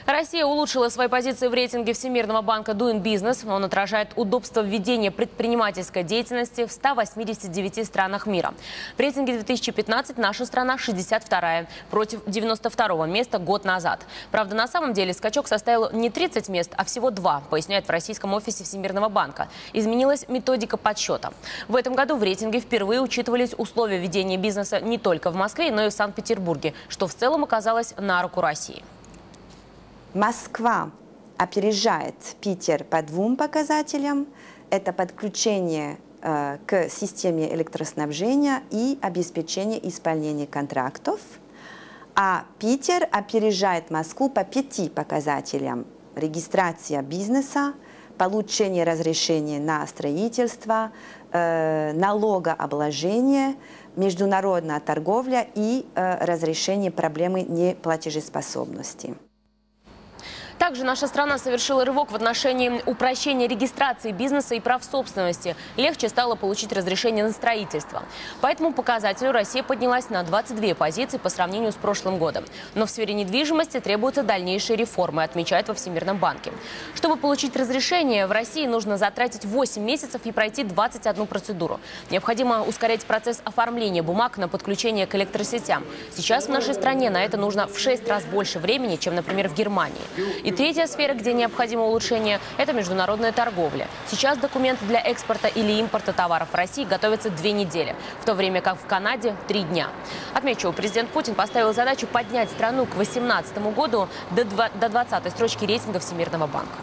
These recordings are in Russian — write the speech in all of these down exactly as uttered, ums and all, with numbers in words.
Россия улучшила свои позиции в рейтинге Всемирного банка Doing Business. Он отражает удобство введения предпринимательской деятельности в ста восьмидесяти девяти странах мира. В рейтинге две тысячи пятнадцатом наша страна шестьдесят вторая, против девяноста второго места год назад. Правда, на самом деле скачок составил не тридцать мест, а всего два, поясняют в российском офисе Всемирного банка. Изменилась методика подсчета. В этом году в рейтинге впервые учитывались условия ведения бизнеса не только в Москве, но и в Санкт-Петербурге, что в целом оказалось на руку России. Москва опережает Питер по двум показателям. Это подключение э, к системе электроснабжения и обеспечение исполнения контрактов. А Питер опережает Москву по пяти показателям. Регистрация бизнеса, получение разрешения на строительство, э, налогообложение, международная торговля и э, разрешение проблемы неплатежеспособности. Также наша страна совершила рывок в отношении упрощения регистрации бизнеса и прав собственности. Легче стало получить разрешение на строительство. По этому показателю Россия поднялась на двадцать две позиции по сравнению с прошлым годом. Но в сфере недвижимости требуются дальнейшие реформы, отмечают во Всемирном банке. Чтобы получить разрешение, в России нужно затратить восемь месяцев и пройти двадцать одну процедуру. Необходимо ускорять процесс оформления бумаг на подключение к электросетям. Сейчас в нашей стране на это нужно в шесть раз больше времени, чем, например, в Германии. И третья сфера, где необходимо улучшение, это международная торговля. Сейчас документы для экспорта или импорта товаров в России готовятся две недели, в то время как в Канаде – три дня. Отмечу, президент Путин поставил задачу поднять страну к две тысячи восемнадцатому году до двадцатой строчки рейтинга Всемирного банка.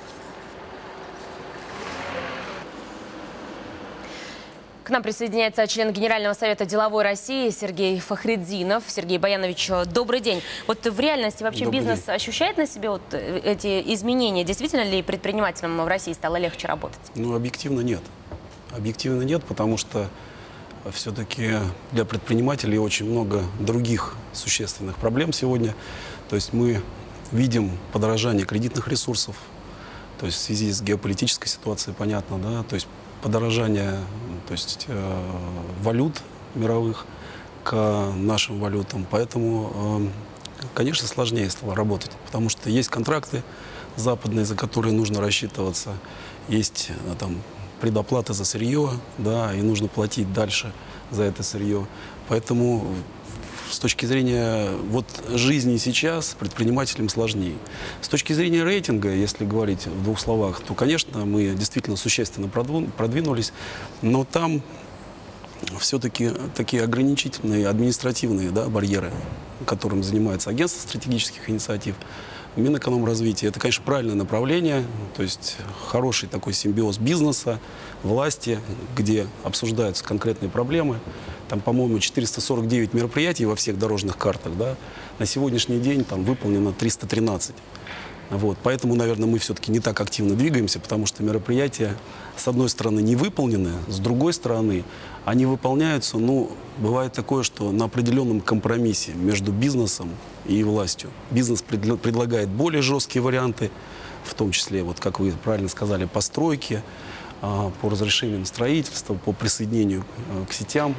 К нам присоединяется член Генерального совета деловой России Сергей Фахретдинов. Сергей Баянович, добрый день. Вот в реальности вообще добрый бизнес день. Ощущает на себе вот эти изменения? Действительно ли предпринимателям в России стало легче работать? Ну, объективно нет. Объективно нет, потому что все-таки для предпринимателей очень много других существенных проблем сегодня. То есть мы видим подорожание кредитных ресурсов, то есть в связи с геополитической ситуацией, понятно, да, то есть подорожание, то есть э, валют мировых к нашим валютам. Поэтому, э, конечно, сложнее стало работать, потому что есть контракты западные, за которые нужно рассчитываться, есть э, там предоплата за сырье, да, и нужно платить дальше за это сырье. Поэтому с точки зрения вот жизни сейчас предпринимателям сложнее. С точки зрения рейтинга, если говорить в двух словах, то, конечно, мы действительно существенно продвинулись, но там все-таки такие ограничительные административные, да, барьеры, которым занимается агентство стратегических инициатив, Минэкономразвития. Это, конечно, правильное направление, то есть хороший такой симбиоз бизнеса, власти, где обсуждаются конкретные проблемы. Там, по-моему, четыреста сорок девять мероприятий во всех дорожных картах, да, на сегодняшний день там выполнено триста тринадцать. Вот. Поэтому, наверное, мы все-таки не так активно двигаемся, потому что мероприятия, с одной стороны, не выполнены, с другой стороны, они выполняются, ну, бывает такое, что на определенном компромиссе между бизнесом и властью. Бизнес пред, предлагает более жесткие варианты, в том числе, вот как вы правильно сказали, постройки, по разрешению на строительство, по присоединению к сетям.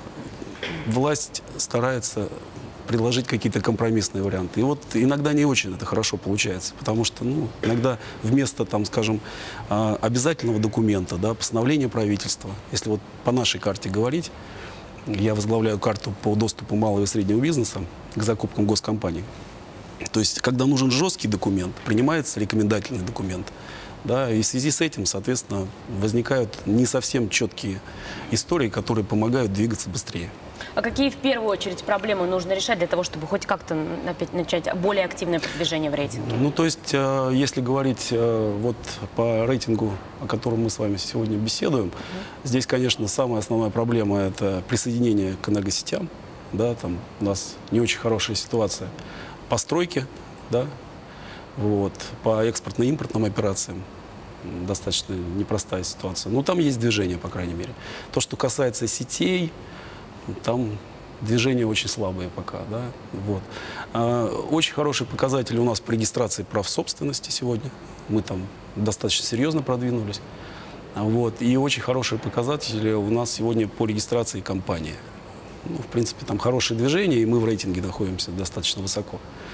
Власть старается предложить какие-то компромиссные варианты. И вот иногда не очень это хорошо получается, потому что, ну, иногда вместо, там, скажем, обязательного документа, да, постановления правительства, если вот по нашей карте говорить, я возглавляю карту по доступу малого и среднего бизнеса к закупкам госкомпаний. То есть, когда нужен жесткий документ, принимается рекомендательный документ. Да, и в связи с этим, соответственно, возникают не совсем четкие истории, которые помогают двигаться быстрее. А какие в первую очередь проблемы нужно решать для того, чтобы хоть как-то опять начать более активное продвижение в рейтинге? Ну, то есть, э, если говорить э, вот по рейтингу, о котором мы с вами сегодня беседуем, mm-hmm. здесь, конечно, самая основная проблема – это присоединение к энергосетям. Да, там у нас не очень хорошая ситуация по стройке, да, вот, по экспортно-импортным операциям. Достаточно непростая ситуация. Но там есть движение, по крайней мере. То, что касается сетей, там движения очень слабые пока. Да? Вот. Очень хороший показатель у нас по регистрации прав собственности сегодня. Мы там достаточно серьезно продвинулись. Вот. И очень хорошие показатели у нас сегодня по регистрации компании. Ну, в принципе, там хорошее движение, и мы в рейтинге находимся достаточно высоко.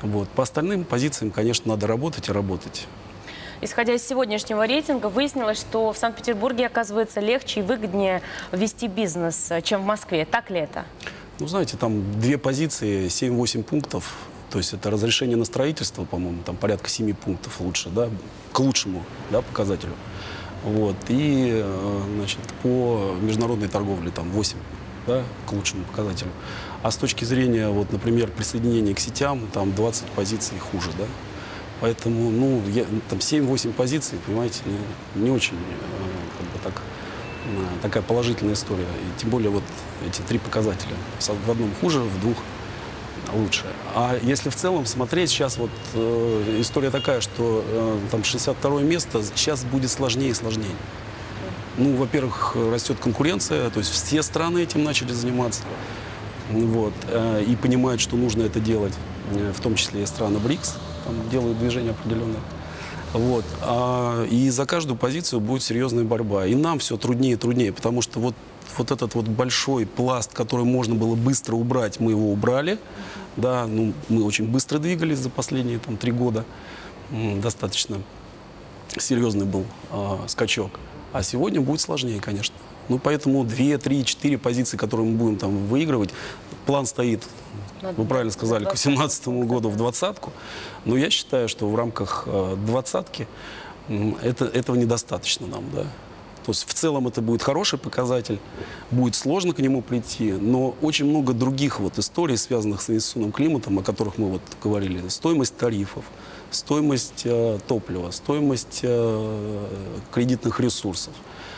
Вот. По остальным позициям, конечно, надо работать и работать. Исходя из сегодняшнего рейтинга, выяснилось, что в Санкт-Петербурге, оказывается, легче и выгоднее вести бизнес, чем в Москве. Так ли это? Ну, знаете, там две позиции, семь-восемь пунктов. То есть это разрешение на строительство, по-моему, там порядка семи пунктов лучше, да, к лучшему, да, показателю. Вот. И, значит, по международной торговле там восемь, да, к лучшему показателю. А с точки зрения, вот, например, присоединения к сетям, там двадцать позиций хуже, да. Поэтому, ну, я, там семь-восемь позиций, понимаете, не, не очень как бы так, такая положительная история. И тем более вот эти три показателя. В одном хуже, в двух лучше. А если в целом смотреть, сейчас вот э, история такая, что э, там шестьдесят второе место сейчас будет сложнее и сложнее. Ну, во-первых, растет конкуренция, то есть все страны этим начали заниматься. Вот, э, и понимают, что нужно это делать, э, в том числе и страны БРИКС. Там делают движение определенное. Вот. А, и за каждую позицию будет серьезная борьба. И нам все труднее и труднее, потому что вот, вот этот вот большой пласт, который можно было быстро убрать, мы его убрали. Да, ну, мы очень быстро двигались за последние там, три года. М, достаточно серьезный был а, скачок. А сегодня будет сложнее, конечно. Ну, поэтому две, три, четыре позиции, которые мы будем там выигрывать, план стоит, вы правильно сказали, к восемнадцатому году в двадцатку. Но я считаю, что в рамках э, двадцатки это, этого недостаточно нам, да. То есть в целом это будет хороший показатель, будет сложно к нему прийти, но очень много других вот историй, связанных с инвестиционным климатом, о которых мы вот говорили. Стоимость тарифов, стоимость э, топлива, стоимость э, кредитных ресурсов.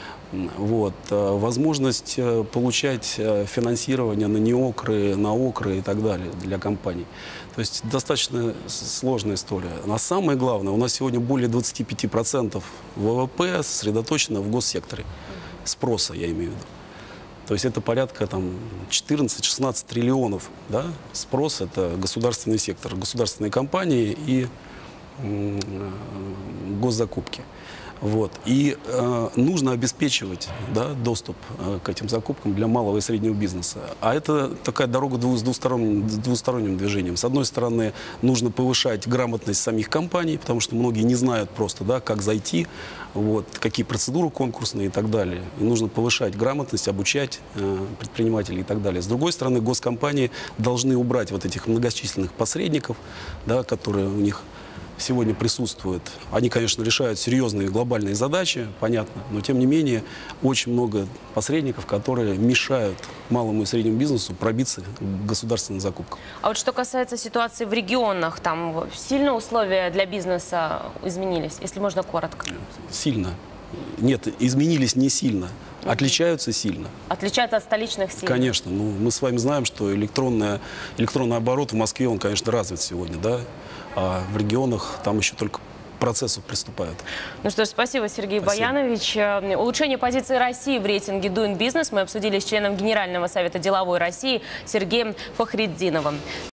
Вот. Возможность получать финансирование на неокры, на окры и так далее для компаний. То есть достаточно сложная история. А самое главное, у нас сегодня более двадцати пяти процентов ВВП сосредоточено в госсекторе. Спроса, я имею в виду. То есть это порядка там четырнадцать-шестнадцать триллионов. Да? Спрос – это государственный сектор, государственные компании и м- госзакупки. Вот. И э, нужно обеспечивать, да, доступ э, к этим закупкам для малого и среднего бизнеса. А это такая дорога двух, с, двусторонним, с двусторонним движением. С одной стороны, нужно повышать грамотность самих компаний, потому что многие не знают просто, да, как зайти, вот, какие процедуры конкурсные и так далее. И нужно повышать грамотность, обучать э, предпринимателей и так далее. С другой стороны, госкомпании должны убрать вот этих многочисленных посредников, да, которые у них сегодня присутствуют. Они, конечно, решают серьезные глобальные задачи, понятно, но тем не менее очень много посредников, которые мешают малому и среднему бизнесу пробиться к государственным закупкам. А вот что касается ситуации в регионах, там сильно условия для бизнеса изменились, если можно коротко? Сильно. Нет, изменились не сильно. Отличаются сильно. Отличаются от столичных сильно? Конечно. Ну, мы с вами знаем, что электронная, электронный оборот в Москве, он, конечно, развит сегодня, да? А в регионах там еще только к процессу приступают. Ну что ж, спасибо, Сергей спасибо. Баянович. Улучшение позиции России в рейтинге Doing Business мы обсудили с членом Генерального совета деловой России Сергеем Фахриддиновым.